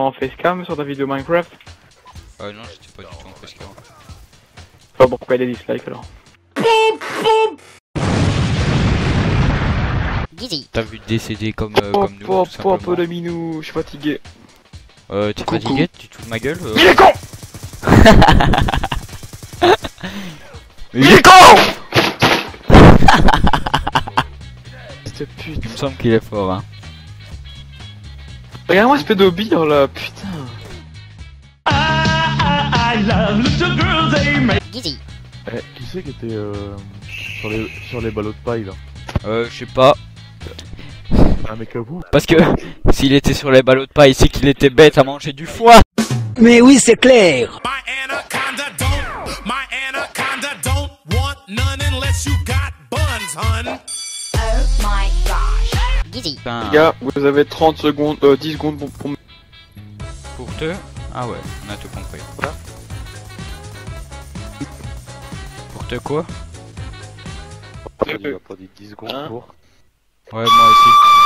en facecam sur ta vidéo Minecraft? Non, j'étais pas du tout en facecam. Enfin, pourquoi il y a des dislikes alors? T'as vu décéder comme nous, tout simplement. de minou, je suis fatigué. T'es fatigué? Tu te fous de ma gueule? Il est con. Il est con. Cette pute. Il me semble qu'il est fort, hein. Regarde-moi ce pédobire là, putain. Qui c'est qui était sur les ballots de paille là? Je sais pas. Un mec à vous? Parce que s'il était sur les ballots de paille, c'est qu'il était bête à manger du foie. Mais oui, c'est clair. Putain, Les gars, vous avez 30 secondes, 10 secondes pour... te... Ah ouais, on a tout compris. Voilà. Pour te quoi? Il a pas dit 10 secondes Hein? pour. Ouais, moi aussi.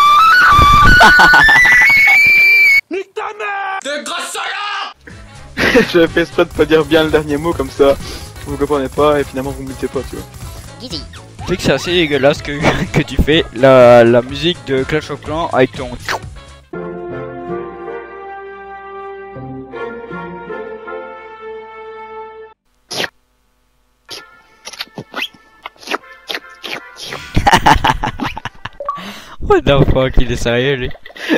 Nique ta mère! T'es grosse salope! J'avais fait exprès de pas dire bien le dernier mot comme ça. Vous comprenez pas et finalement vous me mettez pas, tu vois. Tu sais que c'est assez dégueulasse que tu fais la musique de Clash of Clans avec ton... What the fuck, il est sérieux lui?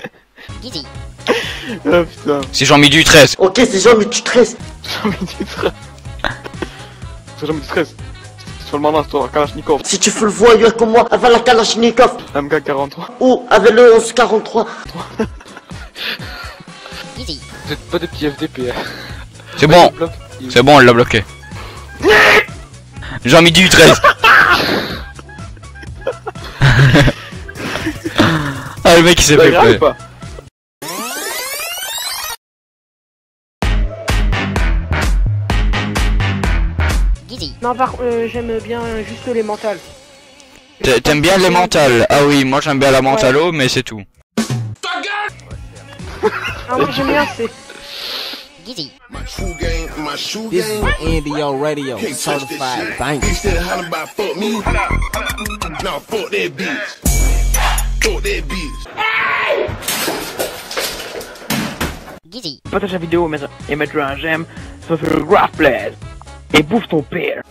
Ah putain. C'est Jean-Mi du 13. Ok, c'est Jean, mais tu stresses. J'ai envie de stress. J'ai envie de stress. Sur le mandat, toi, Kalachnikov. Si tu fais le voyeur comme moi, avec la Kalachnikov. MK43. Ou avec le 1143. Vous êtes pas des petits FDP. C'est bon, c'est bon, on l'a bloqué. Jean-Mi du 13. Ah, le mec il s'est C'est fait grave ou prêt. pas? Non, j'aime bien juste les mentales. T'aimes bien les mentales? Ah oui, moi j'aime bien la mentalo, mais c'est tout. Ah, moi j'aime bien, c'est... This is NDO Radio, certified bank. Partage la vidéo et mettre un j'aime, ça fait le grave plaisir. Et bouffe ton père.